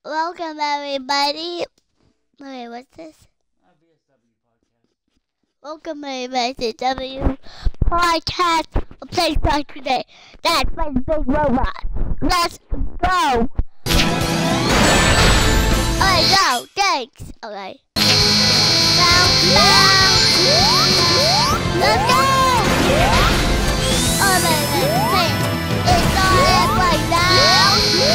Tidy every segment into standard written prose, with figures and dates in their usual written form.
Welcome everybody. Wait, what's this? Welcome everybody to W Podcast. A place like today. That's my big robot. Let's go. Alright, go. Thanks. Alright. Let's go. Alright, it's all right now.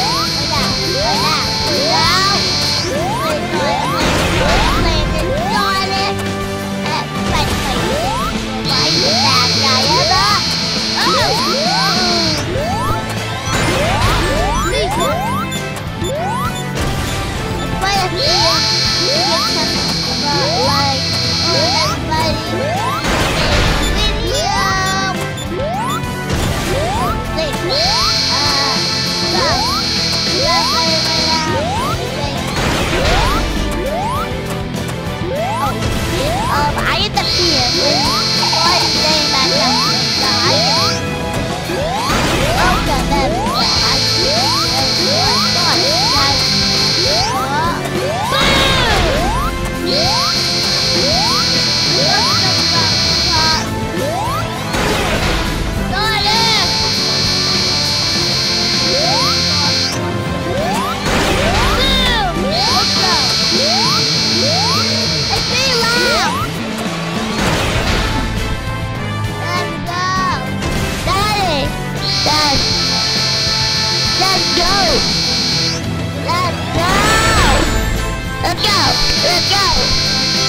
I get the fear. Let's go!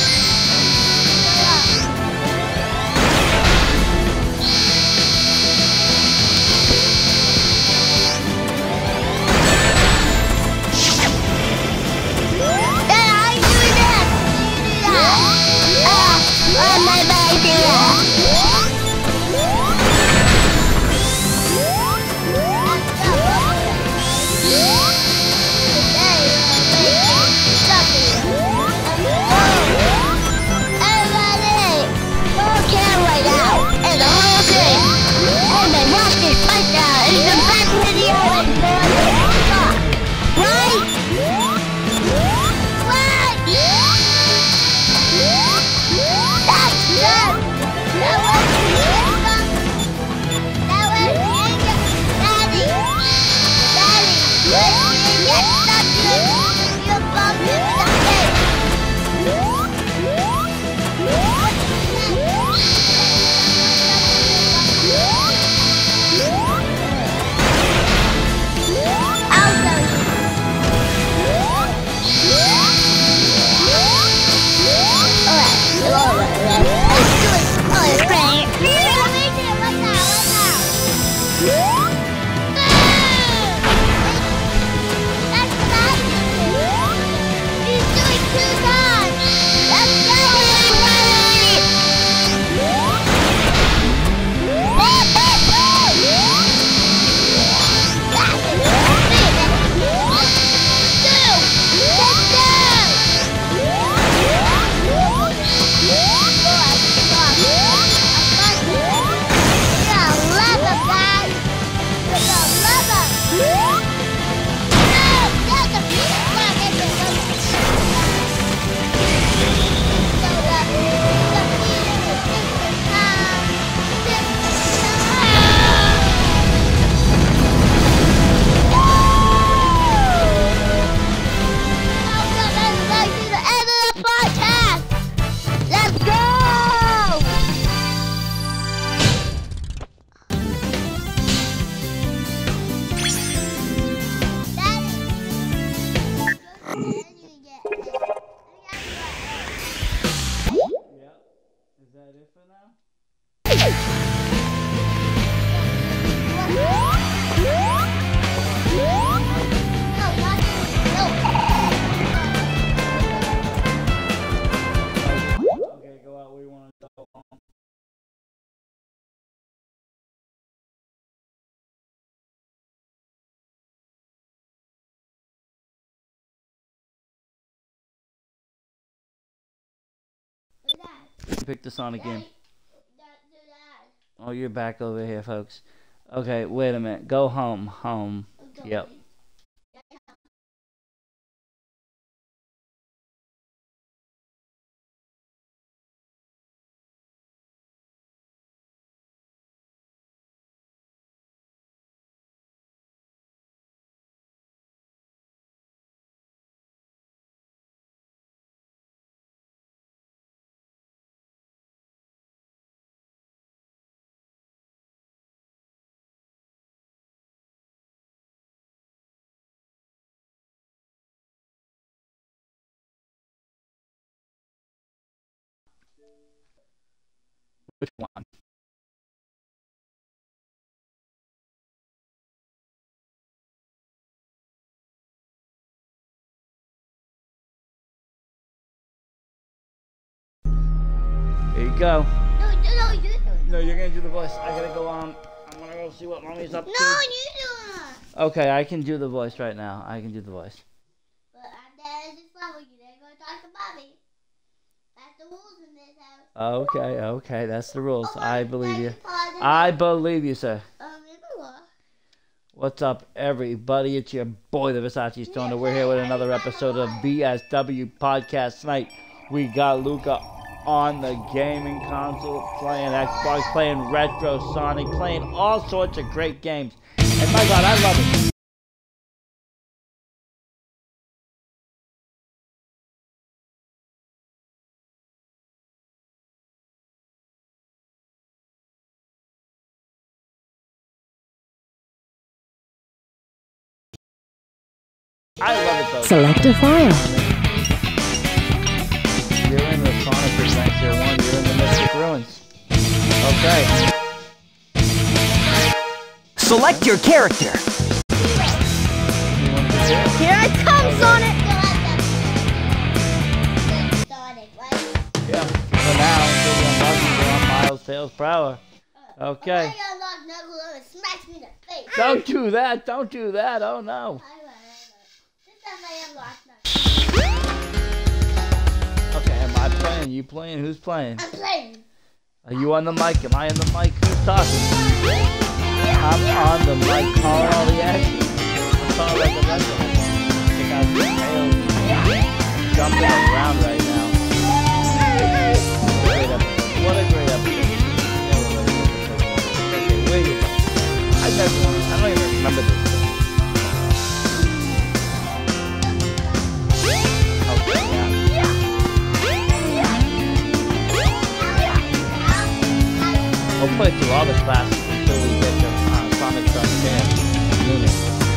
Pick the Sonic game. Oh, you're back over here, folks. Okay, wait a minute. Go home. Home. Yep. Which one? Here you go. No, you do it. No, you're gonna do the voice. I gotta go on. I'm gonna go see what mommy's up to. No, you do it. Okay, I can do the voice right now. I can do the voice. But I'm there to follow you. They're going to talk to Mommy. That's the rules in this house. Okay, okay, that's the rules. Oh, I believe you. Pause it. I believe you, sir. Everyone. What's up, everybody? It's your boy, the Versace Stoner. We're here with another episode of BSW Podcast Tonight. We got Luca on the gaming console, playing Xbox, playing Retro Sonic, playing all sorts of great games. And my God, I love it. I love it though. Select a file. You're in the Sonic Adventure 1, you're in the Mystic Ruins. Okay. Select your character. You want to do it? Here I come, Sonic! Sonic, right? Yeah. For now, until we unlock you, we're on Miles Tails per hour. Okay. If I unlock Knuckles and smash me in the face. Don't do that, don't do that, oh no. This time I unlock Knuckles. Okay, am I playing? You playing? Who's playing? I'm playing. Are you on the mic? Am I on the mic? Who's talking? I'm on the mic, calling all the action. I'm calling like a wrestler. Check out the tails jumping around right now. Great episode. What a great episode. Okay, where you? I don't even remember this. Okay, yeah. We'll play through all the classes until we get to Sonic Frontier unit.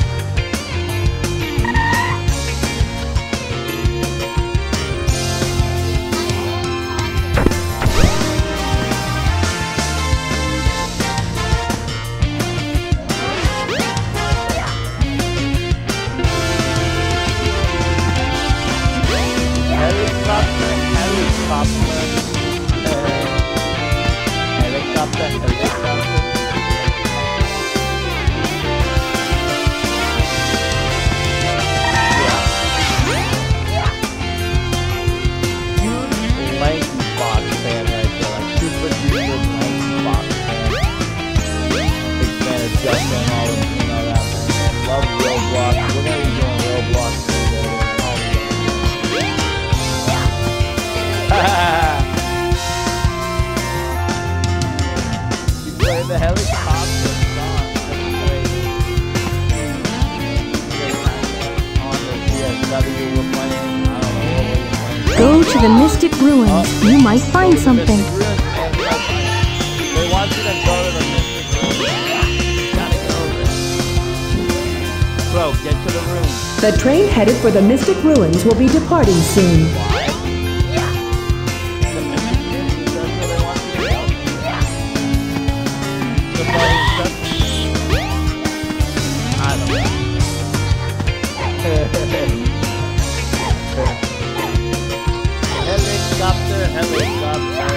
The helicopter song. On the PSW we're playing. I don't know what we're playing. Go to the Mystic Ruins. You might find something. They want you to go to the Mystic Ruins. Gotta go there. Bro, get to the room. The train headed for the Mystic Ruins will be departing soon. Why? The Mystic Ruins, that's where they want you to go. The playing stuff. I don't know. Helicopter.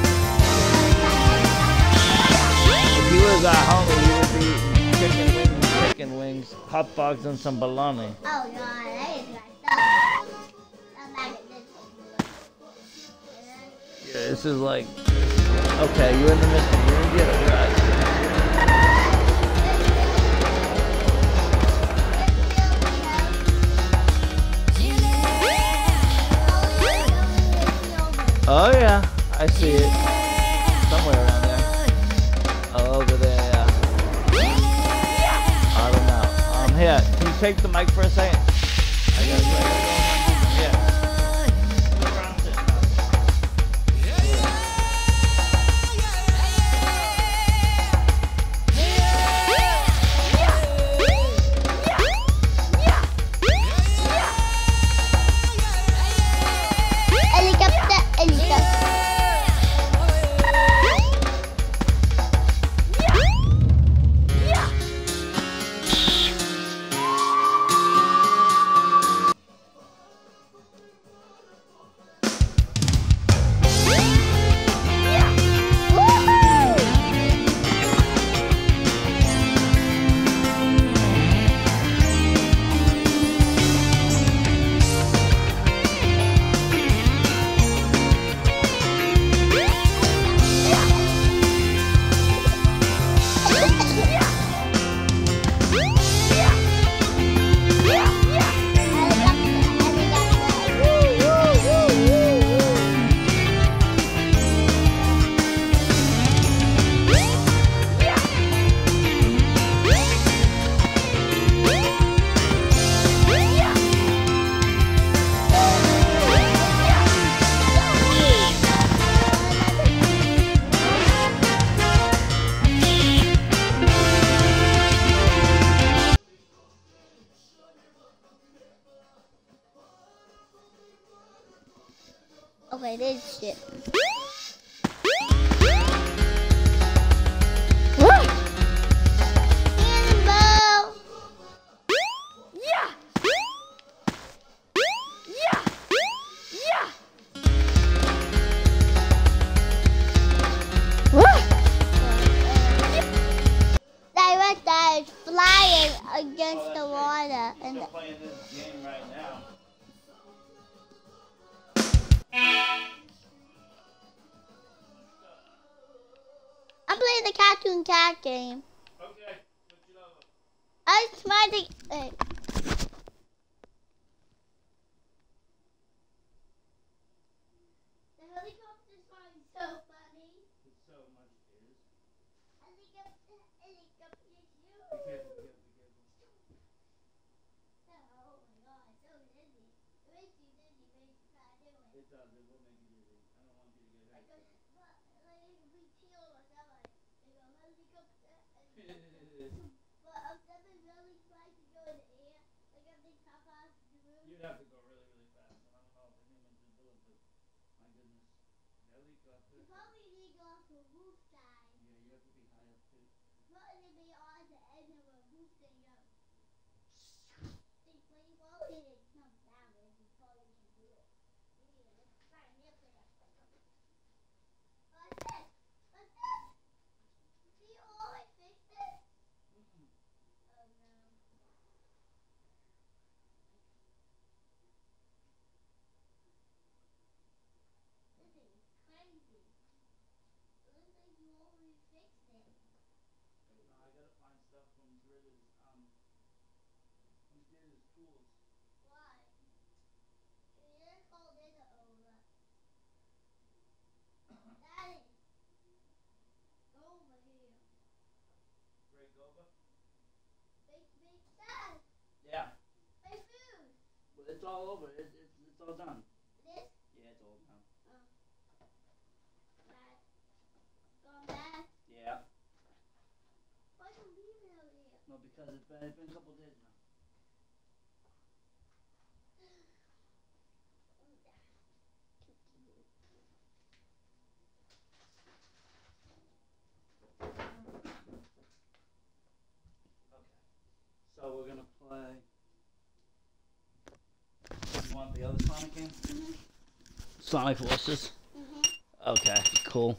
If he was hungry, he would be chicken wings, hot dogs, and some bologna. Oh, no, that is right. Yeah, this is like, okay, you're in the Mystic Ruins, get it right. Oh yeah, I see it. Somewhere around there. Oh, over there, yeah. I don't know. Here, can you take the mic for a second? I gotta go. Yeah. Okay, this shit. Cannonball! Yeah! Yeah! Yeah! That is flying against the water. And Still playing this game right now. I'm playing the Cartoon Cat game. Okay, switch it over. I'm smiling. The helicopter's flying so funny. It's so much is. I think helicopter is you. Be careful, be careful, be careful. Oh my god, so dizzy. It makes you dizzy when you try to do it. It does, it will make you dizzy. I don't want you to get hurt. Like if we peel or something, they go helicopter. But I've never really tried to go in the air. Like if they top out the roof. You'd have to go really, really fast. And I don't know if the humans would do it, but my goodness. Helicopter. You probably need to go off the roof side. Yeah, you have to be high up too. What if they on the end of a roof thing up? They play well and it comes down and you probably can do it. Yeah, let's try and hit it. Like this. Like this. See you always fix it? Oh no. This thing is crazy. It looks like you already fixed it. No, I gotta find stuff from Gritta's tools. Why? You just called it over. Daddy. Go over here. Break over? Big Dad. Yeah. My food. Well, it's all over. It's all done. This. Yeah, it's all done. Dad. Gone back. Yeah. Why don't you leave it out here? No, because it's been a couple days now. So we're gonna play. You want the other Sonic game? Mm-hmm. Sonic Forces. Mm-hmm. Okay, cool.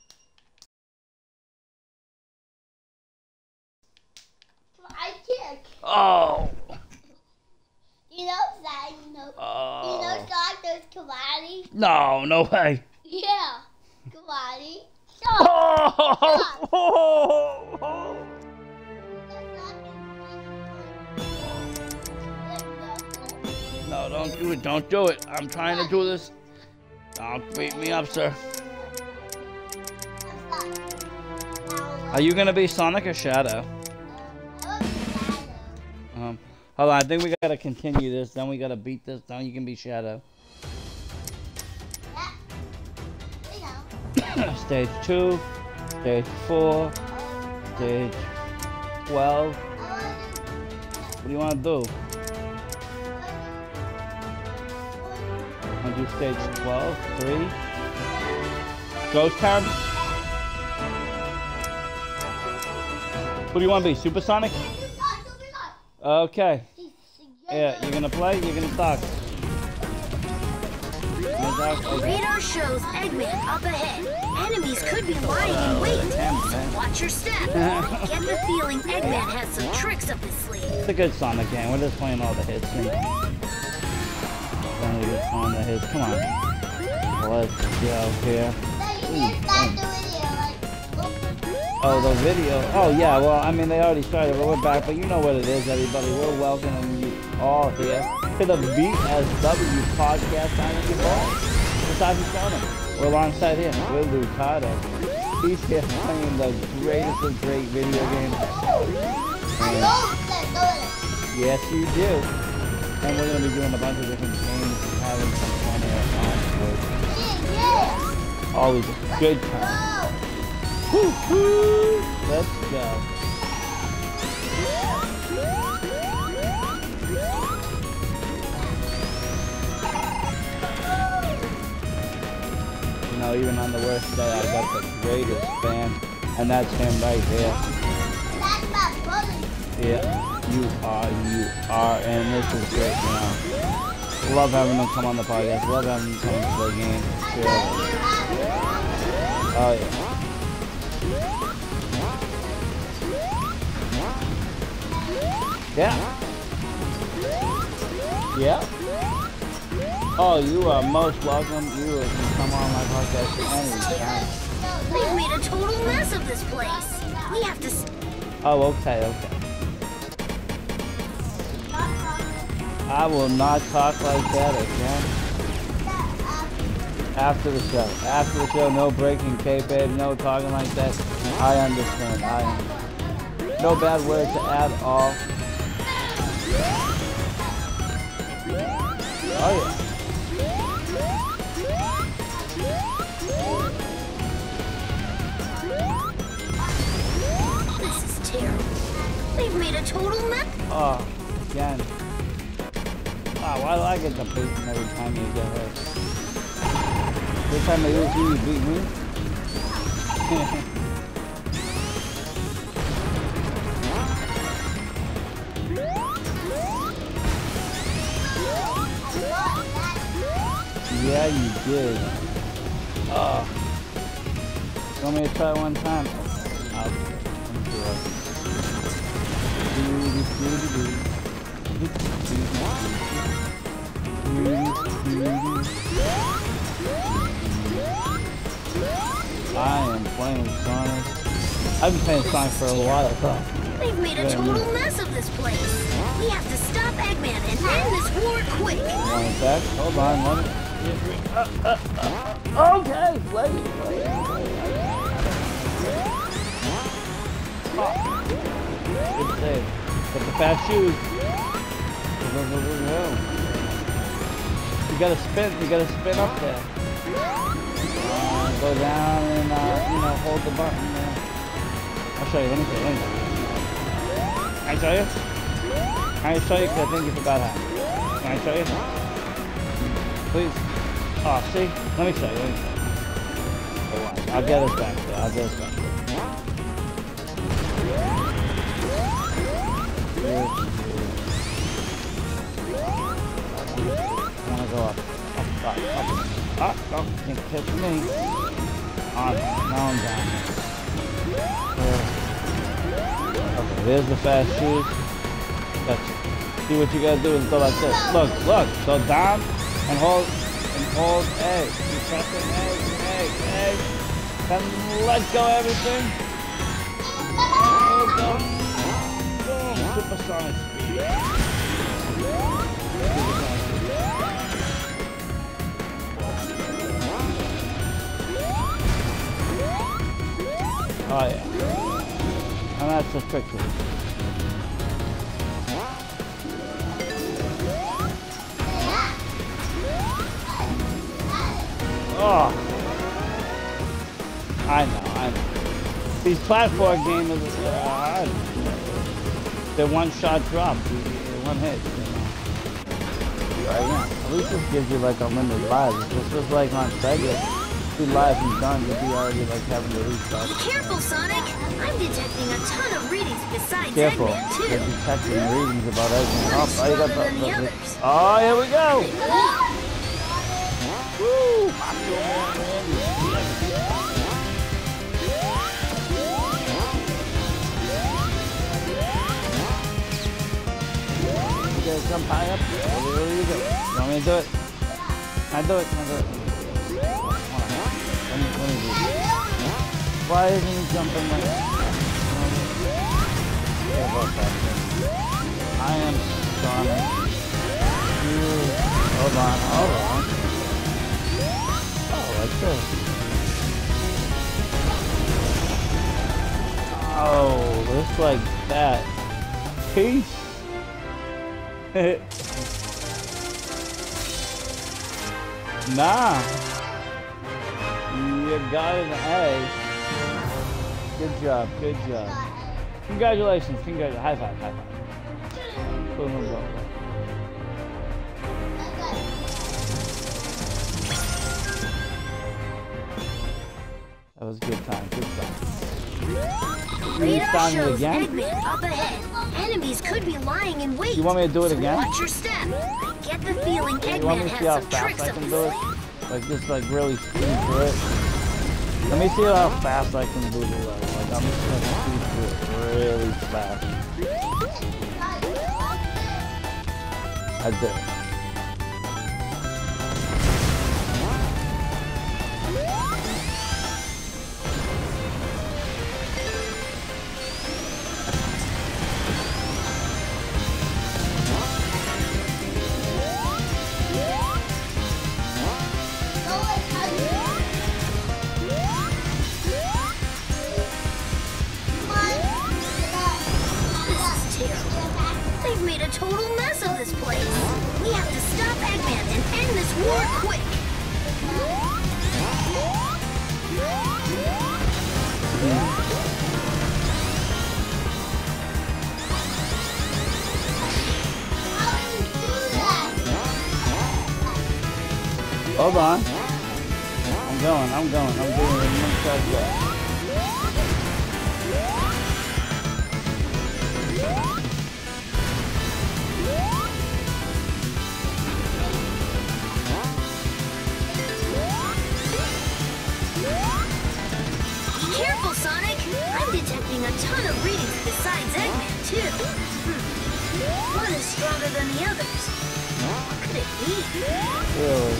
Fly kick. Oh. You know that. You know Oh. Sonic does karate. No, no way. Yeah. Karate. Oh. Oh. No, don't do it. Don't do it. I'm trying to do this. Don't beat me up, sir. Are you gonna be Sonic or Shadow? Hold on. I think we gotta continue this. Then we gotta beat this. Then you can be Shadow. Stage 2, stage 4, stage 12. What do you want to do? Want to do stage 12, 3? Ghost Town? Who do you want to be? Supersonic? Okay. Yeah, you're gonna play? You're gonna talk. Radar shows Eggman up ahead. Enemies could be lying in wait. Watch your step. Get the feeling Eggman has some tricks up his sleeve. It's a good Sonic game. We're just playing all the hits. Only just on the hits. Come on. Let's go here. Oh, the video. Oh, yeah. Well, I mean, they already started, but we're back. But you know what it is, everybody. We're welcoming you all here to the BSW podcast. I'm your boss. Besides Sonic. We're alongside him. We're Lucado. He's here playing the greatest of great video games. Yes, you do. And we're going to be doing a bunch of different games, having some fun here. Always a good time. Woo-hoo! Let's go. know, even on the worst day, I got the greatest fan, and that's him right there. That's my brother. Yeah, you are, and this is great, you know. Love having them come on the podcast, love having them come into the game. Sure. Oh, yeah. Yeah. Yeah. Oh, you are most welcome. You can come on my podcast anytime. They've made a total mess of this place. We have to... Oh, okay, okay. I will not talk like that again. After the show. After the show, no breaking kayfabe, no talking like that. I understand. No bad words at all. Oh, yeah. This is terrible. They've made a total mess. Oh, again. Oh, why do I get the beating every time you get hurt? This time they use you beat me? Yeah, you did. Oh. You want me to try one time? I'll I am playing Sonic. I've been playing Sonic for a while, so. They've made a total mess of this place. We have to stop Eggman and end this war quick. One sec. Hold on, let me. Okay, wait. Oh. Good save. Get the fast shoes. You gotta spin up there. Go down and, you know, hold the button there. I'll show you, let me show you. Can I show you? Can I show you? Because I think you forgot how. Can I show you? Please. Oh, see? Let me show you. I'll get us back there. I'll get us back there. I want to go up. Up. No, can't catch me. On. Now I'm down. Okay, there's the fast shoes. Gotcha. See what you gotta do is go like this. Look. Go down and hold A. You press an A. Then let go everything. There we go. Boom. Supersonic speed. Oh yeah. And that's the trick to it. Oh. I know. These platform games are hard. They're one-shot drops. One hit. You know. Right now. At least this gives you like unlimited lives. If this was like on Sega, 2 lives and done, you'd be already like having to restart. Be careful, Sonic! I'm detecting a ton of readings besides Careful. Eggman, too. They're detecting readings about Eggman. Oh, you got Than the others. Oh, here we go! Woo! Macho Man Randy. You guys jump high up? What do you do? You want me to do it? I do it. Let me do it. Why isn't he jumping like that? I am Sonic. Hold on. Oh, like this. Oh, looks like that. Peace. Nah. You got an A. Good job. Congratulations. High five. Boom. was a good time. Good time. Radar starting it shows again? Eggman up ahead. Enemies could be lying in wait. You want me to do it So again? watch your step. I get the feeling You want me Eggman to see how has some fast tricks I up can his do it? sleeve. Like just like really speed through it. Let me see how fast I can do the level. Like I'm just gonna speed through it really fast. I did. They've made a total mess of this place. We have to stop Eggman and end this war quick. Hold on. I'm doing it. Be careful, Sonic. I'm detecting a ton of readings besides Eggman, too. One is stronger than the others. What could it be? Really?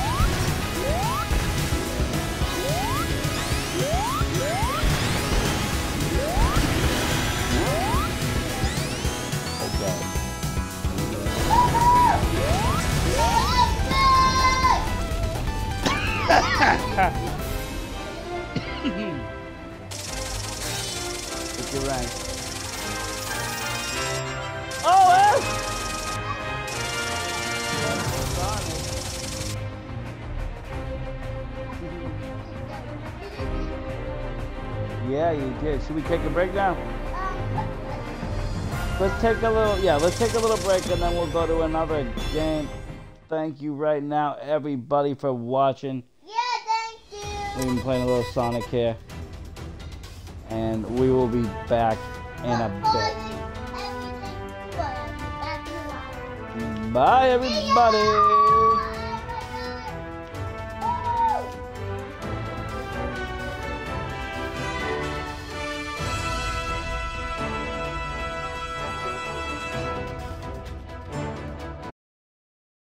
What's your rank? Oh, yeah, you did. Should we take a break now? Let's take a little break and then we'll go to another game. Thank you right now, everybody, for watching. Yeah, thank you. We've been playing a little Sonic here. And we will be back in a bit. Bye, everybody.